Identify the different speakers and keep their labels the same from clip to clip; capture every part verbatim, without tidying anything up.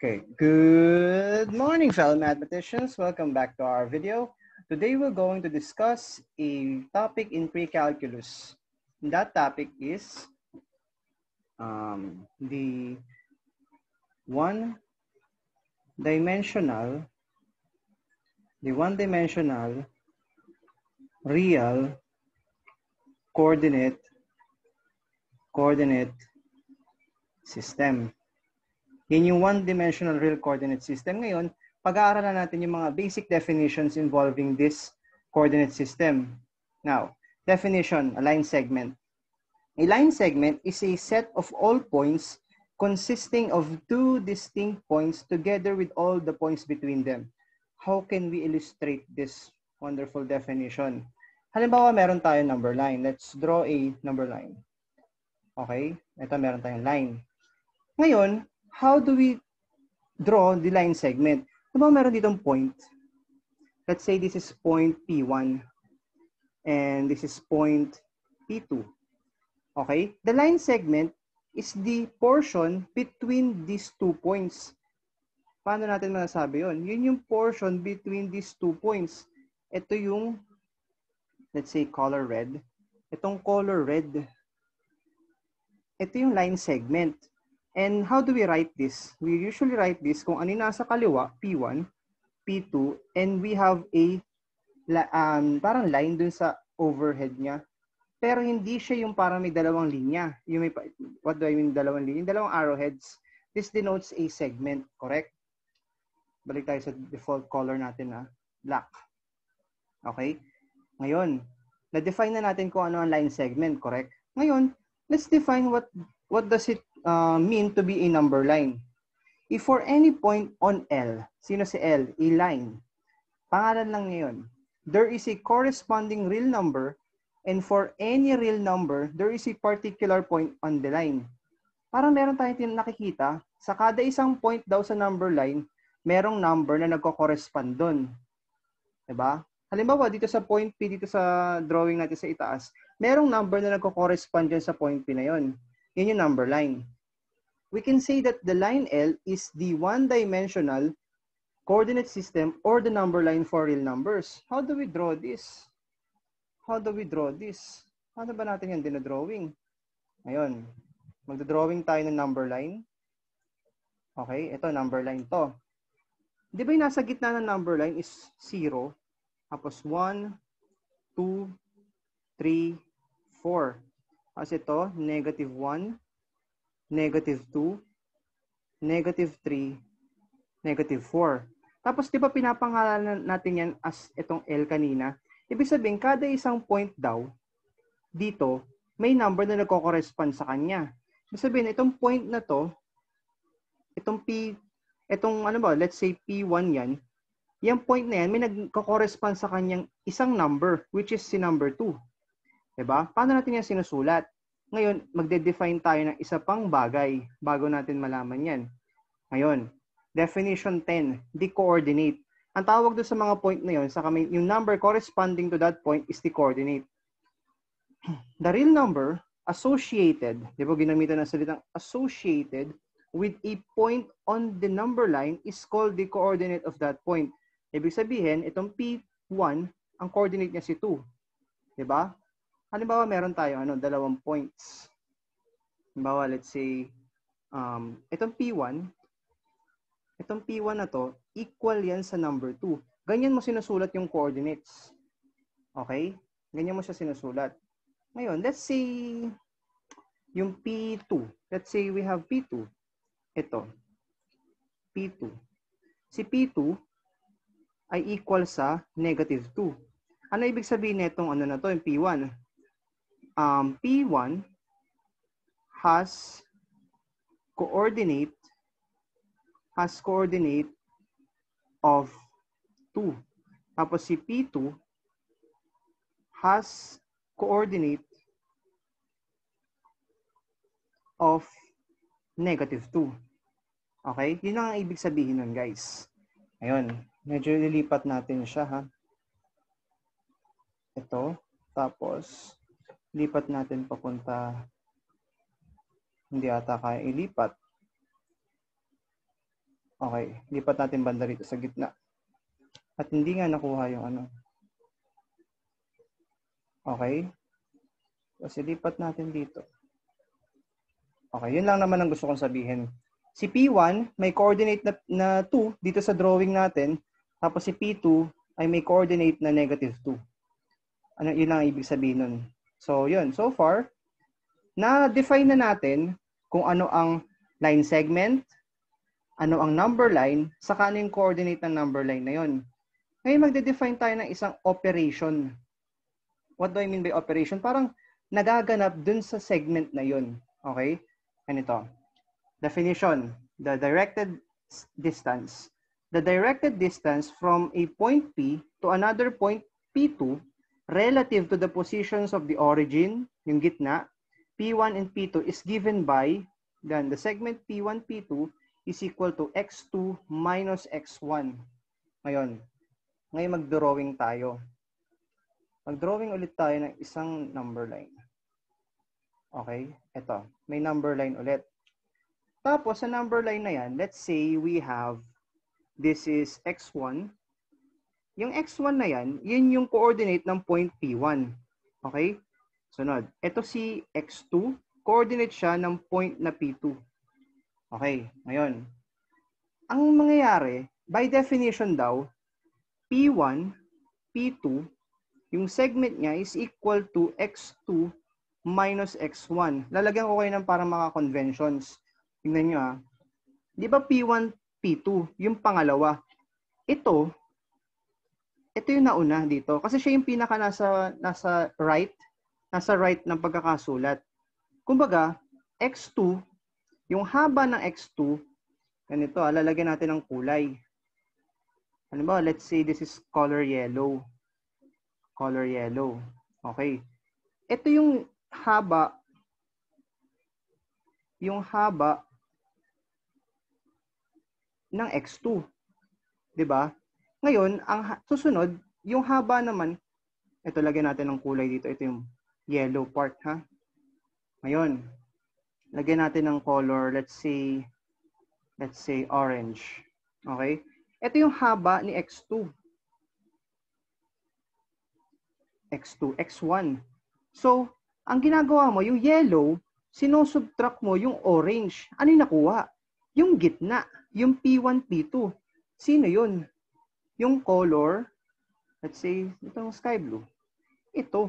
Speaker 1: Okay, good morning, fellow mathematicians. Welcome back to our video. Today we're going to discuss a topic in pre-calculus. That topic is um, the one-dimensional, the one-dimensional real coordinate coordinate system. Yan yung one-dimensional real coordinate system. Ngayon, pag-aaralan natin yung mga basic definitions involving this coordinate system. Now, definition, a line segment. A line segment is a set of all points consisting of two distinct points together with all the points between them. How can we illustrate this wonderful definition? Halimbawa, meron tayong number line. Let's draw a number line. Okay? Ito, meron tayong line. Ngayon, how do we draw the line segment? Diba meron ditong point? Let's say this is point P one and this is point P two. Okay? The line segment is the portion between these two points. Paano natin masasabi yun? Yun yung portion between these two points. Ito yung, let's say, color red. Itong color red. Ito yung line segment. And how do we write this? We usually write this kung ano yung nasa kaliwa, P one, P two, and we have a um, parang line dun sa overhead niya. Pero hindi siya yung parang may dalawang linya. Yung may, what do I mean dalawang linya? Yung dalawang arrowheads. This denotes a segment, correct? Balik tayo sa default color natin na black. Okay? Ngayon, na-define na natin kung ano ang line segment, correct? Ngayon, let's define what what does it Uh, mean to be a number line. If for any point on L, sino si L? A line. Pangalan lang ngayon. There is a corresponding real number, and for any real number, there is a particular point on the line. Parang meron tayong nakikita, sa kada isang point daw sa number line, merong number na nagko-correspond doon. Diba? Halimbawa, dito sa point P, dito sa drawing natin sa itaas, merong number na nagko-correspond dyan sa point P na yon. Yan yung number line. We can say that the line L is the one-dimensional coordinate system or the number line for real numbers. How do we draw this? How do we draw this? Paano ba natin yan dinodrawing? Ngayon, magdodrawing tayo ng number line. Okay, ito number line to. Di ba yung nasa gitna ng number line is zero, tapos one, two, three, four. Kasi ito, negative one, negative two, negative three, negative four. Tapos, di ba pinapangalanan natin yan as itong L kanina? Ibig sabihin, kada isang point daw, dito, may number na nagko-correspond sa kanya. Ibig sabihin, itong point na to, itong P, itong ano ba, let's say P one yan, yung point na yan, may nagko-correspond sa kanyang isang number, which is si number two. Diba? Paano natin yan sinusulat? Ngayon, magde-define tayo ng isa pang bagay bago natin malaman yan. Ngayon, definition ten, the coordinate. Ang tawag doon sa mga point na yun, sa kami, yung number corresponding to that point is the coordinate. The real number associated, di ba ginamitan ng salitang associated with a point on the number line is called the coordinate of that point. Ibig sabihin, itong P one, ang coordinate niya si two. Di ba? Halimbawa, meron tayo ano, dalawang points. Halimbawa, let's say, um, itong P one, itong P one na to, equal yan sa number two. Ganyan mo sinusulat yung coordinates. Okay? Ganyan mo siya sinusulat. Ngayon, let's say, yung P two. Let's say we have P two. Ito. P two. Si P two ay equal sa negative two. Ano ibig sabihin nitong ano na to, yung P one? Um, P one has coordinate has coordinate of two. Tapos si P two has coordinate of negative two. Okay? Yun ang ibig sabihin nun, guys. Ayun. Medyo lilipat natin siya, ha? Ito. Tapos, lipat natin papunta, hindi ata kaya ilipat. Okay, lipat natin banda rito sa gitna. At hindi nga nakuha yung ano. Okay. Kasi lipat natin dito. Okay, yun lang naman ang gusto kong sabihin. Si P one, may coordinate na, na two dito sa drawing natin. Tapos si P two ay may coordinate na negative two. Ano, yun lang ang ibig sabihin nun. So, yun. So far, na-define na natin kung ano ang line segment, ano ang number line, saka ano yung coordinate ng number line na yun. Ngayon, magde-define tayo ng isang operation. What do I mean by operation? Parang nagaganap dun sa segment na yun. Okay? Ganito. Definition. The directed distance. The directed distance from a point P to another point P two relative to the positions of the origin, yung gitna, P one and P two is given by, then the segment P one, P two is equal to x two minus x one. Ngayon, ngayon mag-drawing tayo. Mag-drawing ulit tayo ng isang number line. Okay? Ito. May number line ulit. Tapos, sa number line na yan, let's say we have, this is x one. Yung x one na yan, yun yung coordinate ng point P one. Okay? Sunod. Ito si x two, coordinate siya ng point na P two. Okay. Ngayon, ang mangyayari, by definition daw, P one, P two, yung segment niya is equal to x two minus x one. Lalagyan ko kayo ng parang mga conventions. Tingnan nyo ah. Di ba P one, P two, yung pangalawa. Ito, ito yung nauna dito. Kasi siya yung pinaka nasa, nasa right, nasa right ng pagkakasulat. Kumbaga, x two, yung haba ng x two, ganito ah, lalagyan natin ng kulay. Ano ba? Let's say this is color yellow. Color yellow. Okay. Ito yung haba, yung haba ng x two. 'Di ba? Ngayon, ang susunod, yung haba naman, ito lagyan natin ng kulay dito. Ito yung yellow part, ha? Ngayon, lagyan natin ng color, let's say, let's say orange. Okay? Ito yung haba ni x two. x two, x one. So, ang ginagawa mo, yung yellow, sinusubtract mo yung orange. Ano yung nakuha? Yung gitna, yung P one, P two. Sino yun? Yung color, let's say, itong sky blue. Ito.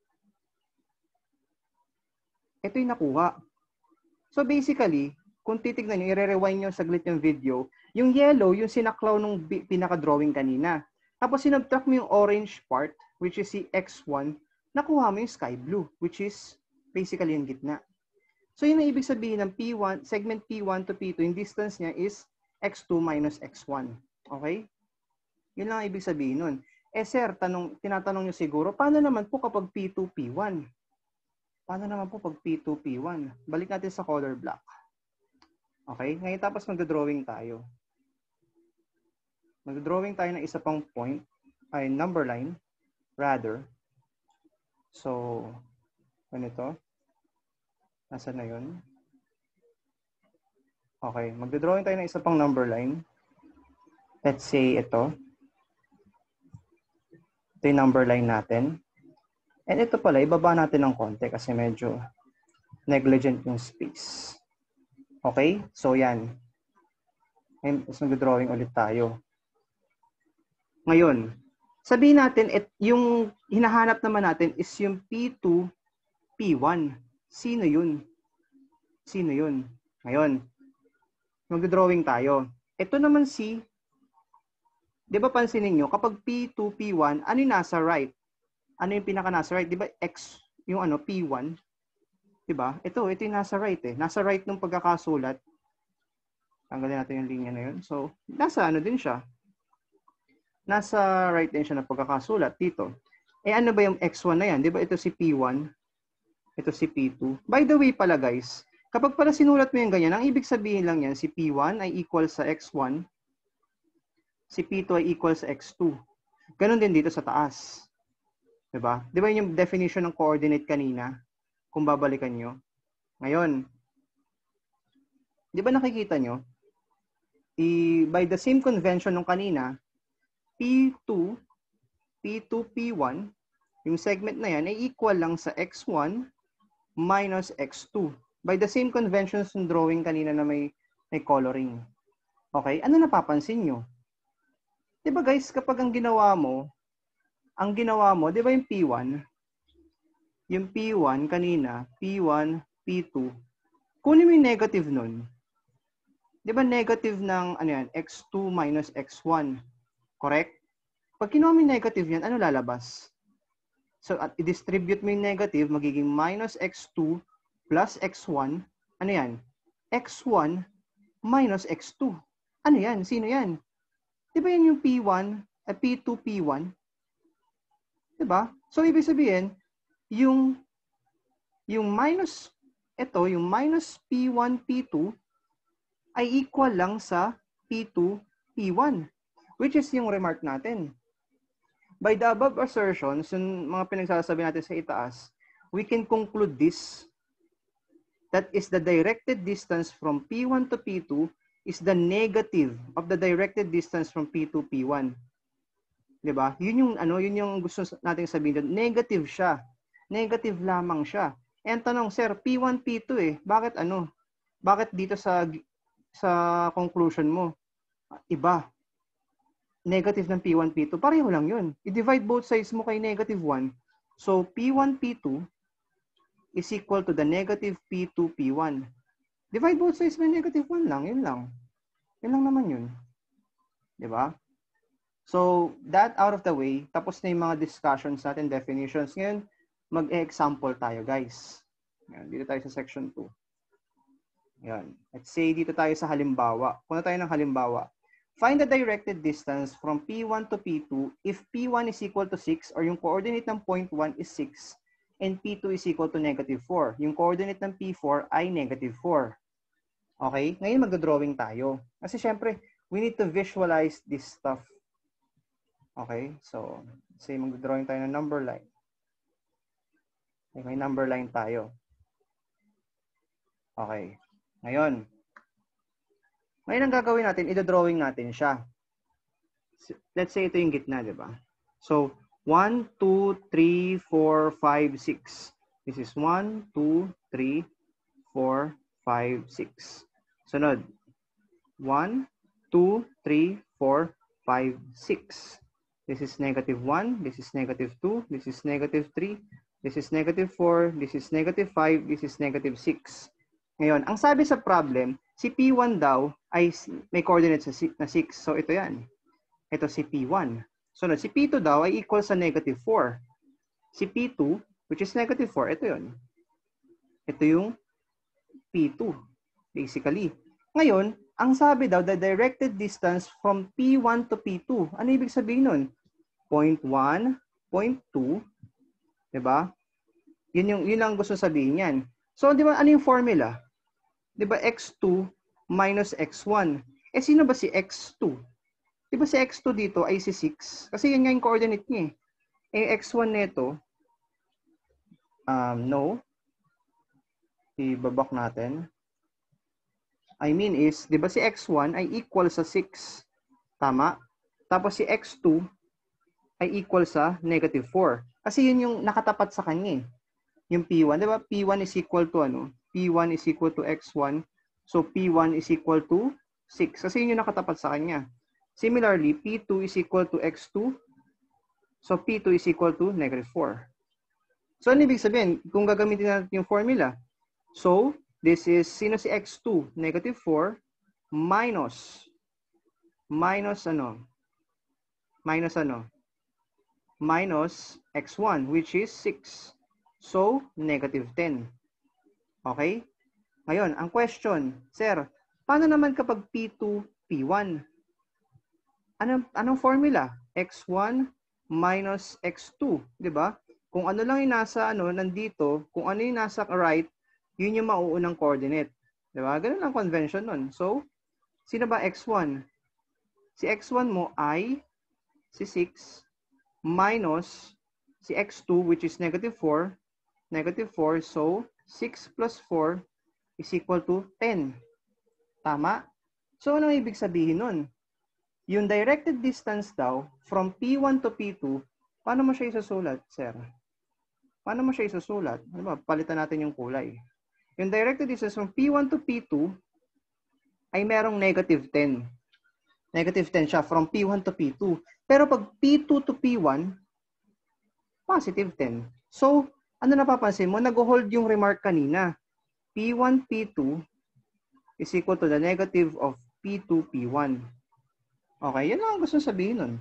Speaker 1: Ito yung nakuha. So basically, kung titignan nyo, i-rewind nyo saglit yung video, yung yellow, yung sinaklaw nung pinaka-drawing kanina. Tapos sinubtract mo yung orange part, which is si x one, nakuha mo yung sky blue, which is basically yung gitna. So yun ang ibig sabihin ng P one, segment P one to P two, yung distance niya is x two minus x one. Okay? Yun lang ang ibig sabihin nun. Eh sir, tanong, tinatanong nyo siguro, paano naman po kapag P two, P one? Paano naman po pag P two, P one? Balik natin sa color block. Okay? Ngayon tapos mag-drawing tayo. Mag-drawing tayo ng isa pang point, ay number line, rather. So, ganito. Nasaan na yun? Okay, mag-drawing tayo ng isa pang number line. Let's say ito. Ito yung number line natin. And ito pala, ibaba natin ng konti kasi medyo negligent yung space. Okay? So, yan. And mag-drawing ulit tayo. Ngayon, sabihin natin, et, yung hinahanap naman natin is yung P two, P one. Sino yun? Sino yun? Ngayon, mag-drawing tayo. Ito naman si, di ba pansinin nyo, kapag P two, P one, ano yung nasa right? Ano yung pinaka nasa right? Di ba X, yung ano, P one? Di ba? Ito, ito yung nasa right eh. Nasa right ng pagkakasulat. Tanggalin natin yung linya na yun. So, nasa ano din siya? Nasa right din siya ng pagkakasulat dito. Eh ano ba yung x one na yan? Di ba ito si P one? Ito si P two. By the way pala guys, kapag pala sinulat mo yung ganyan, ang ibig sabihin lang yan, si P one ay equal sa x one, si P two ay equal sa x two. Ganon din dito sa taas. Di ba? Di ba yung definition ng coordinate kanina? Kung babalikan nyo. Ngayon, di ba nakikita nyo? i, by the same convention nung kanina, P two, P two, P one, yung segment na yan ay equal lang sa x one minus x two. By the same conventions ng drawing kanina na may, may coloring. Okay, ano napapansin nyo? Diba guys, kapag ang ginawa mo, ang ginawa mo, di ba yung P one? Yung P one kanina, P one, P two, kunin mo yung negative nun. Di ba negative ng ano yan, x two minus x one? Correct? Pag kinuha mo yung negative yan, ano lalabas? So, at i-distribute mo yung negative, magiging minus x two plus x one. Ano yan? x one minus x two. Ano yan? Sino yan? Di ba yan yung P one, uh, P two, P one? Di ba? So, ibig sabihin, yung, yung minus, ito, yung minus P one, P two, ay equal lang sa P two, P one, which is yung remark natin. By the above assertions, yung mga pinagsasabi natin sa itaas, we can conclude this, that is the directed distance from P one to P two is the negative of the directed distance from P two, P one. Diba? Yun yung, ano, yun yung gusto natin sabihin doon. Negative siya. Negative lamang siya. And tanong, sir, P one, P two eh, bakit ano? Bakit dito sa sa conclusion mo, iba? Negative ng P one, P two, pareho lang yun. I-divide both sides mo kay negative one. So, P one, P two is equal to the negative P two, P one. Divide both sides by negative one lang. Yun lang. Yun lang naman yun. Diba? So, that out of the way, tapos na yung mga discussions natin, definitions. Ngayon, mag-example tayo, guys. Yan, dito tayo sa section two. Yan. Let's say dito tayo sa halimbawa. Kuna tayo ng halimbawa. Find the directed distance from P one to P two if P one is equal to six or yung coordinate ng point one is six and P two is equal to negative four. Yung coordinate ng P four ay negative four. Okay? Ngayon magdodrawing tayo. Kasi syempre, we need to visualize this stuff. Okay? So, say magdodrawing tayo ng number line. Okay, may number line tayo. Okay. Ngayon, ngayon ang gagawin natin, ito-drawing natin siya. Let's say ito yung gitna, di ba? So, one, two, three, four, five, six. This is one, two, three, four, five, six. Sunod. one, two, three, four, five, six. This is negative one, this is negative two, this is negative three, this is negative four, this is negative five, this is negative six. Ngayon, ang sabi sa problem, si P one daw ay may coordinates na six. So, ito yan. Ito si P one. So, si P two daw ay equal sa negative four. Si P two, which is negative four, ito yun. Ito yung P two, basically. Ngayon, ang sabi daw, the directed distance from P one to P two. Ano ibig sabihin nun? zero point one, zero point two, diba? Yun, yung, yun ang gusto sabihin yan. So, di ba, ano yung formula? Di ba, x two minus x one. Eh, sino ba si x two? Di ba si x two dito ay si six? Kasi yun nga yung coordinate niya eh. Eh, x one nito, um, no. Ibabak natin. I mean is, di ba si x one ay equal sa six? Tama? Tapos si x two ay equal sa negative four. Kasi yun yung nakatapat sa kanya eh. Yung P one, di ba? P one is equal to ano? P one is equal to x one. So, P one is equal to six. Kasi yun yung nakatapat sa kanya. Similarly, P two is equal to x two. So, P two is equal to negative four. So, ano ibig sabihin? Kung gagamitin natin yung formula. So, this is, sino si x two? Negative four minus, minus ano? Minus ano? Minus x one, which is six. So, negative ten. Okay? Ngayon, ang question, sir, paano naman kapag P two, P one? Anong, anong formula? x one minus x two, di ba? Kung ano lang yung nasa, ano, nandito, kung ano yung nasa right, yun yung mauunang coordinate. Di ba? Ganun ang convention nun. So, sino ba x one? Si x one mo ay si six minus si x two, which is negative four, negative four, so six plus four is equal to ten. Tama? So, ano ibig sabihin nun? Yung directed distance daw, from P one to P two, paano mo siya isusulat, sir? Paano mo siya isusulat? Ano ba? Palitan natin yung kulay. Yung directed distance from P one to P two ay merong negative ten. Negative ten siya from P one to P two. Pero pag P two to P one, positive ten. So, ano napapansin mo? Nag-hold yung remark kanina. P one, P two is equal to the negative of P two, P one. Okay, yan lang ang gusto sabihin nun.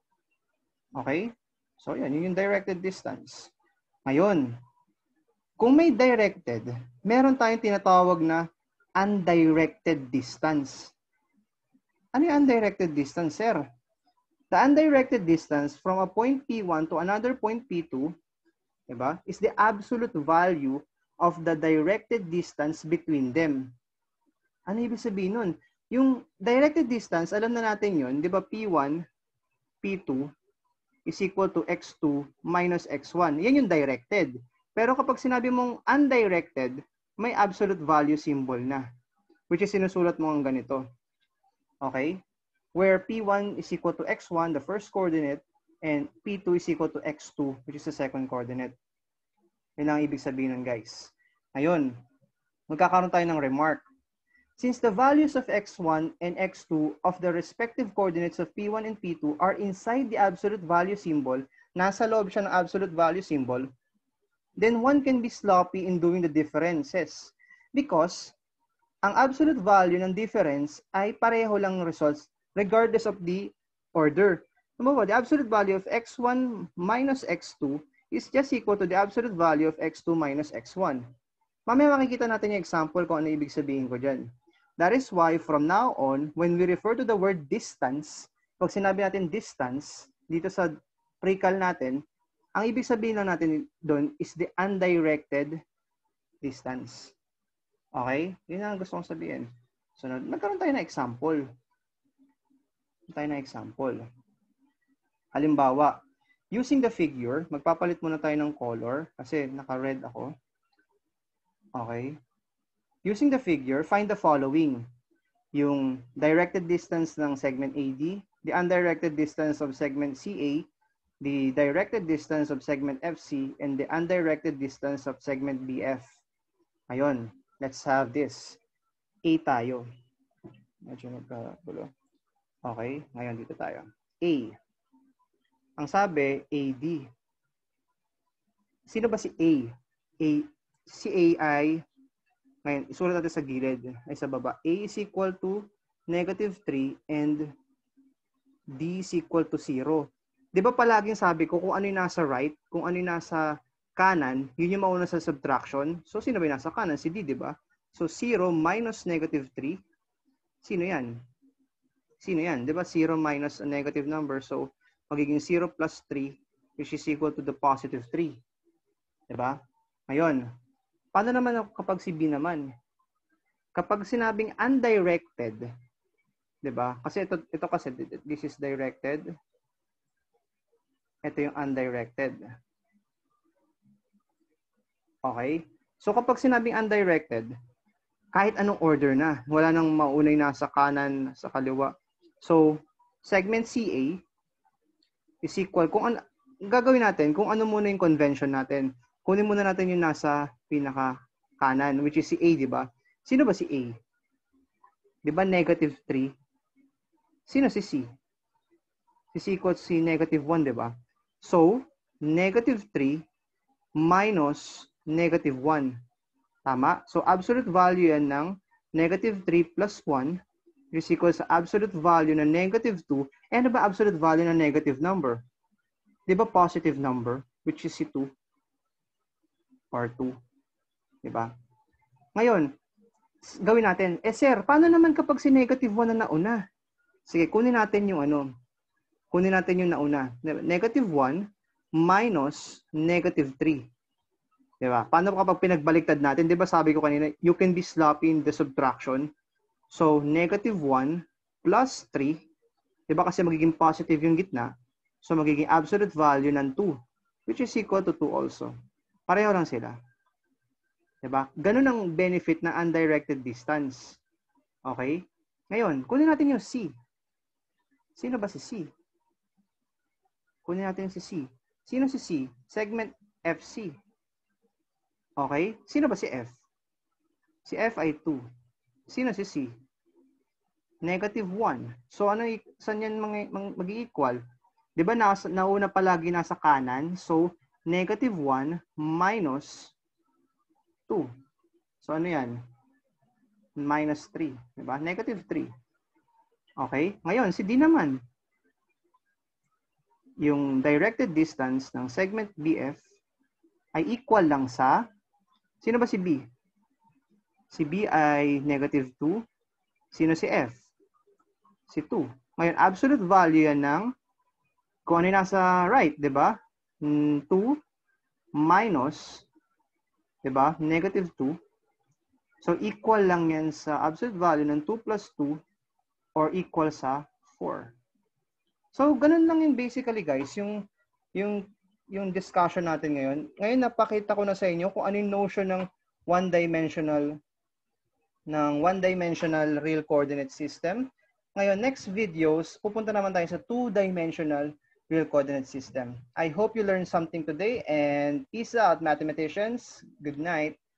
Speaker 1: Okay? So, yan. Yun yung directed distance. Ngayon, kung may directed, meron tayong tinatawag na undirected distance. Ano yung undirected distance, sir? The undirected distance from a point P one to another point P two, diba, is the absolute value of the directed distance between them. Ano ibig sabihin nun? Yung directed distance, alam na natin yun, di ba P one, P two is equal to X two minus X one. Yan yung directed. Pero kapag sinabi mong undirected, may absolute value symbol na, which is sinusulat mo ang ganito. Okay? Where P one is equal to X one, the first coordinate, and P two is equal to X two, which is the second coordinate. Yan ang ibig sabihin nun, guys. Ngayon, magkakaroon tayo ng remark. Since the values of X one and X two of the respective coordinates of P one and P two are inside the absolute value symbol, nasa loob siya ng absolute value symbol, then one can be sloppy in doing the differences. Because, ang absolute value ng difference ay pareho lang ng results regardless of the order. Ano ba? The absolute value of X one minus X two is just equal to the absolute value of X two minus X one. Mamaya makikita natin yung example kung ano ibig sabihin ko dyan. That is why from now on, when we refer to the word distance, pag sinabi natin distance, dito sa pre-cal natin, ang ibig sabihin lang natin doon is the undirected distance. Okay? Yun ang gusto kong sabihin. So, nagkaroon tayo ng example. Nagkaroon tayo ng example. Halimbawa, using the figure, magpapalit muna tayo ng color kasi naka-red ako. Okay? Using the figure, find the following. Yung directed distance ng segment A D, the undirected distance of segment C A, the directed distance of segment F C, and the undirected distance of segment B F. Ayun, let's have this. A tayo. Medyo nagkagulo. Okay, ngayon dito tayo. A. Ang sabi, A D. Sino ba si A? A si A ay, ngayon, isulat natin sa gilid, ay sa baba. A is equal to negative three and D is equal to zero. Di ba palaging sabi ko kung ano yung nasa right, kung ano yung nasa kanan, yun yung mauna sa subtraction. So, sino ba yung nasa kanan? Si D, di ba? So, zero minus negative three. Sino yan? Sino yan? Di ba? zero minus a negative number. So, magiging zero plus three, which is equal to the positive three. Di ba? Ngayon, paano naman kapag si B naman? Kapag sinabing undirected, di ba? Kasi ito, ito kasi, this is directed. Ito yung undirected. Okay? So kapag sinabing undirected, kahit anong order na, wala nang maunay nasa kanan, sa kaliwa. So, segment C A is equal, kung ano, gagawin natin, kung ano muna yung convention natin. Kunin muna natin yung nasa pinaka kanan, which is si A, di ba? Sino ba si A? Di ba negative three? Sino si C? Si C equals si negative one, di ba? So, negative three minus negative one. Tama? So, absolute value yan ng negative three plus one is equal sa absolute value ng negative two. And ano ba absolute value ng negative number? Di ba positive number, which is si two? Or two. Diba? Ngayon, gawin natin. Eh sir, paano naman kapag si negative one na nauna? Sige, kunin natin yung ano. Kunin natin yung nauna. Negative one minus negative three. Diba? Paano kapag pinagbaliktad natin? Diba sabi ko kanina, you can be sloppy in the subtraction. So, negative one plus three. Diba kasi magiging positive yung gitna. So, magiging absolute value ng two. Which is equal to two also. Pareho lang sila. Diba? Ganun ang benefit ng undirected distance. Okay? Ngayon, kunin natin yung C. Sino ba si C? Kunin natin si C. Sino si C? Segment F C. Okay? Sino ba si F? Si F ay two. Sino si C? Negative one. So, ano, saan yan mag-i-equal? Di ba, nasa, nauna palagi nasa kanan? So, negative one minus two. So, ano yan? Minus three. Di ba? Negative three. Okay? Ngayon, si D naman. Yung directed distance ng segment B F ay equal lang sa, sino ba si B? Si B ay negative two. Sino si F? Si two. Ngayon, absolute value yan ng kung ano yung nasa right, di ba? two minus, di ba? Negative two. So, equal lang yan sa absolute value ng two plus two or equal sa four. So, ganun lang yung basically, guys, yung, yung, yung discussion natin ngayon. Ngayon, napakita ko na sa inyo kung ano yung notion ng one-dimensional ng one-dimensional real coordinate system. Ngayon, next videos, pupunta naman tayo sa two-dimensional real coordinate system. I hope you learned something today and peace out, mathematicians. Good night.